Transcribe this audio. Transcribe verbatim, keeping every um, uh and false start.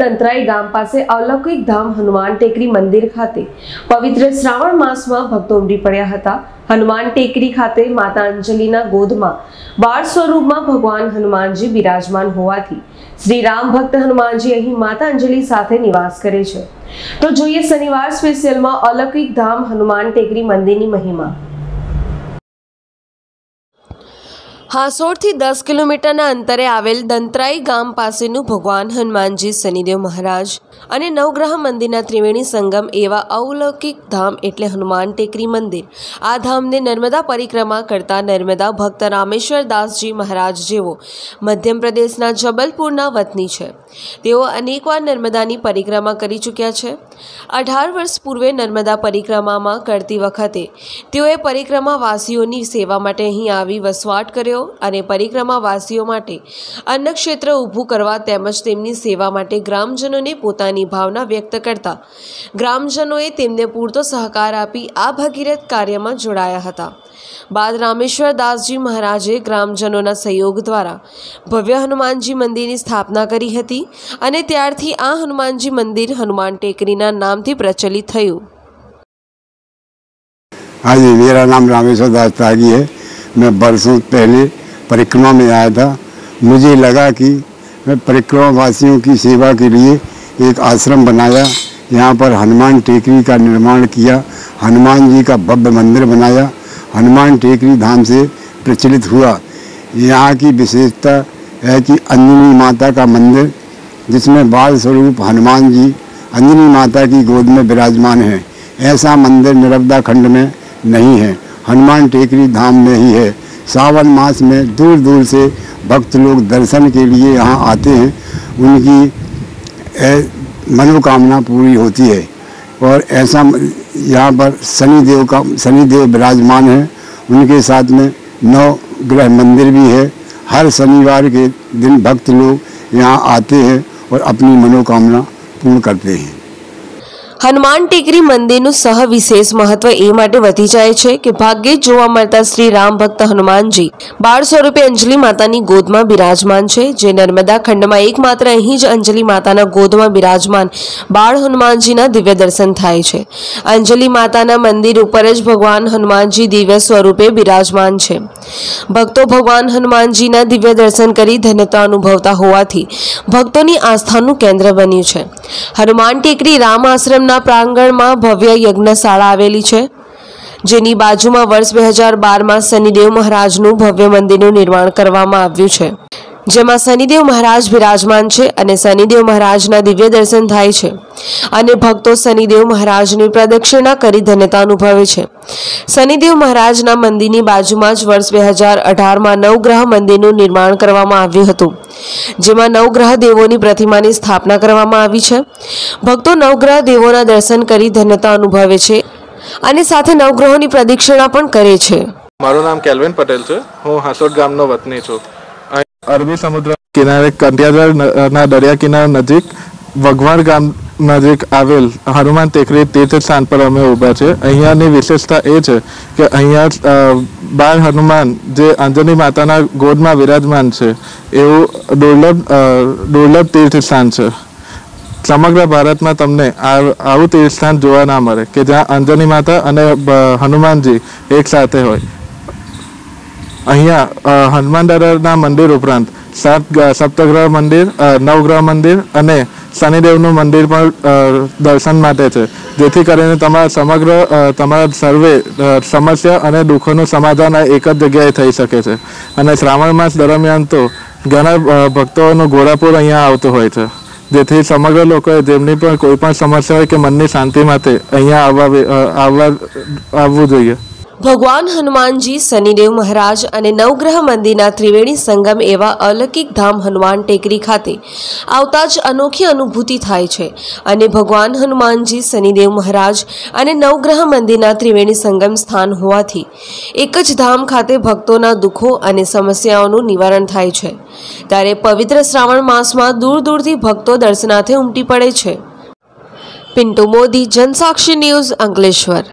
દંતરાઈ ગામ પાસે અલૌકિક ધામ હનુમાન ટેકરી મંદિર ખાતે પવિત્ર શ્રાવણ માસમાં ભક્તો ઉમટી પડ્યા હતા। હનુમાન ટેકરી ખાતે માતા અંજલિના ગોદમાં બાળ સ્વરૂપમાં ભગવાન હનુમાનજી બિરાજમાન હોવાથી શ્રી રામ ભક્ત હનુમાનજી અહીં માતા અંજલિ સાથે નિવાસ કરે છે। તો જોઈએ શનિવાર સ્પેશિયલમાં અલૌકિક ધામ હનુમાન ટેકરી મંદિરની મહિમા। હાસોડથી દસ કિલોમીટરના અંતરે આવેલ દંતરાઈ ગામ પાસેનું ભગવાન હનુમાનજી શનિદેવ મહારાજ અને નવગ્રહ મંદિરના ત્રિવેણી સંગમ એવા અલૌકિક ધામ એટલે હનુમાન ટેકરી મંદિર। આ ધામને નર્મદા પરિક્રમા કરતા નર્મદા ભક્ત રામેશ્વર દાસજી મહારાજ જેવો મધ્ય પ્રદેશના જબલપુરના વતની છે। તેઓ અનેકવાર નર્મદાની પરિક્રમા કરી ચૂક્યા છે। અઢાર વર્ષ પૂર્વે નર્મદા પરિક્રમામાં કરતી વખતે તેઓએ પરિક્રમાવાસીઓની સેવા માટે અહીં આવી વસવાટ કર્યો અને પરિક્રમાવાસીઓ માટે અન્ન ક્ષેત્ર ઊભું કરવા તેમજ તેમની સેવા માટે ગ્રામજનોને પોતાની ભાવના વ્યક્ત કરતા ગ્રામજનોએ તેમને પૂરતો સહકાર આપી આ ભગીરથ કાર્યમાં જોડાયા હતા। બાદ રામેશ્વર દાસજી મહારાજે ગ્રામજનોના સહયોગ દ્વારા ભવ્ય હનુમાનજી મંદિરની સ્થાપના કરી હતી અને ત્યારથી આ હનુમાનજી મંદિર હનુમાન ટેકરીના નામથી પ્રચલિત થયું। हाँ जी, मेरा नाम रामेश्वर दास त्यागी है। मैं बरसों पहले परिक्रमा में आया था। मुझे लगा कि मैं परिक्रमा वासियों की सेवा के लिए एक आश्रम बनाया, यहाँ पर हनुमान टेकरी का निर्माण किया, हनुमान जी का भव्य मंदिर बनाया, हनुमान टेकरी धाम से प्रचलित हुआ। यहाँ की विशेषता है कि अंजनी माता का मंदिर, जिसमें बाल स्वरूप हनुमान जी अंजनी माता की गोद में विराजमान हैं। ऐसा मंदिर नर्मदा खंड में नहीं है, हनुमान टेकरी धाम में ही है। सावन मास में दूर दूर से भक्त लोग दर्शन के लिए यहाँ आते हैं, उनकी मनोकामना पूरी होती है। और ऐसा यहाँ पर शनिदेव का शनिदेव विराजमान है, उनके साथ में नौ ग्रह मंदिर भी है। हर शनिवार के दिन भक्त लोग यहाँ आते हैं और अपनी मनोकामना पूर्ण करते हैं। હનુમાન ટેકરી મંદિરનું સહ વિશેષ મહત્વ એ માટે વધી જાય છે કે ભાગ્યે જોવા મળતા શ્રી રામ ભક્ત હનુમાનજી બાળ સ્વરૂપે અંજલિ માતાની ગોદમાં બિરાજમાન છે, જે નર્મદા ખંડમાં એકમાત્ર અહીં જ અંજલિ માતાના ગોદમાં બિરાજમાન બાળ હનુમાનજીના દિવ્ય દર્શન થાય છે। અંજલિ માતાના મંદિર ઉપર જ ભગવાન હનુમાનજી દિવ્ય સ્વરૂપે બિરાજમાન છે। ભક્તો ભગવાન હનુમાનજીના દિવ્ય દર્શન કરી ધન્યતા અનુભવતા હોવાથી ભક્તોની આસ્થાનું કેન્દ્ર બન્યું છે। હનુમાન ટેકરી રામ આશ્રમ પ્રાંગણમાં ભવ્ય યજ્ઞશાળા આવેલી છે, જેની બાજુમાં વર્ષ બે હજાર બારમાં શનિદેવ મહારાજનું ભવ્ય મંદિરનું નિર્માણ કરવામાં આવ્યું છે, જેમાં શનિદેવ મહારાજ બિરાજમાન છે અને શનિદેવ મહારાજના દિવ્ય દર્શન થાય છે અને ભક્તો શનિદેવ મહારાજની પ્રદક્ષિણા કરી ધન્યતા અનુભવે છે। શનિદેવ મહારાજના મંદિરની બાજુમાં જ વર્ષ બે હજાર અઢારમાં નવગ્રહ મંદિરનું નિર્માણ કરવામાં આવ્યું હતું, જેમાં નવગ્રહ દેવોની પ્રતિમાની સ્થાપના કરવામાં આવી છે। ભક્તો નવગ્રહ દેવોના દર્શન કરી ધન્યતા અનુભવે છે અને સાથે નવગ્રહોની પ્રદક્ષિણા પણ કરે છે। મારું નામ કેલ્વિન પટેલ છે। હું હાસોડ ગામનો વતની છું। અરબી સમુદ્ર કિનારે કંટિયાદરના દરિયા કિનારા નજીક વઘવાણ ગામ નજીક આવેલ હનુમાન ટેકરી તીર્થ સ્થાન પર અમે ઊભા છે। અહીંયાની વિશેષતા એ છે કે અહીંયા બાળ હનુમાન જે અંજની માતાના ગોદમાં વિરાજમાન છે એવું દુર્લભ દુર્લભ તીર્થ સ્થાન છે। સમગ્ર ભારતમાં તમને આવું તીર્થ સ્થાન જોવા ના મળે કે જ્યાં અંજની માતા અને હનુમાનજી એક સાથે હોય। અહીંયા હનુમાન દાદાના મંદિર ઉપરાંત સાત સપ્તગ્રહ મંદિર, નવગ્રહ મંદિર અને શનિદેવનું મંદિર પણ દર્શન માટે છે, જેથી કરીને તમારા સમગ્ર તમારા સર્વે સમસ્યા અને દુઃખોનું સમાધાન એક જ જગ્યાએ થઈ શકે છે। અને શ્રાવણ માસ દરમિયાન તો ઘણા ભક્તોનો ઘોડાપુર અહીંયા આવતો હોય છે, જેથી સમગ્ર લોકોએ જેમની પણ કોઈ પણ સમસ્યા હોય કે મનની શાંતિ માટે અહીંયા આવવા આવવા આવવું જોઈએ। ભગવાન હનુમાનજી શનિદેવ મહારાજ અને નવગ્રહ મંદિરના ત્રિવેણી સંગમ એવા અલૌકિક ધામ હનુમાન ટેકરી ખાતે આવતા જ અનોખી અનુભૂતિ થાય છે અને ભગવાન હનુમાનજી શનિદેવ મહારાજ અને નવગ્રહ મંદિરના ત્રિવેણી સંગમ સ્થાન હોવાથી એક જ ધામ ખાતે ભક્તોના દુઃખો અને સમસ્યાઓનું નિવારણ થાય છે। ત્યારે પવિત્ર શ્રાવણ માસમાં દૂર દૂરથી ભક્તો દર્શનાર્થે ઉમટી પડે છે। પિન્ટુ મોદી, જનસાક્ષી ન્યૂઝ, અંકલેશ્વર।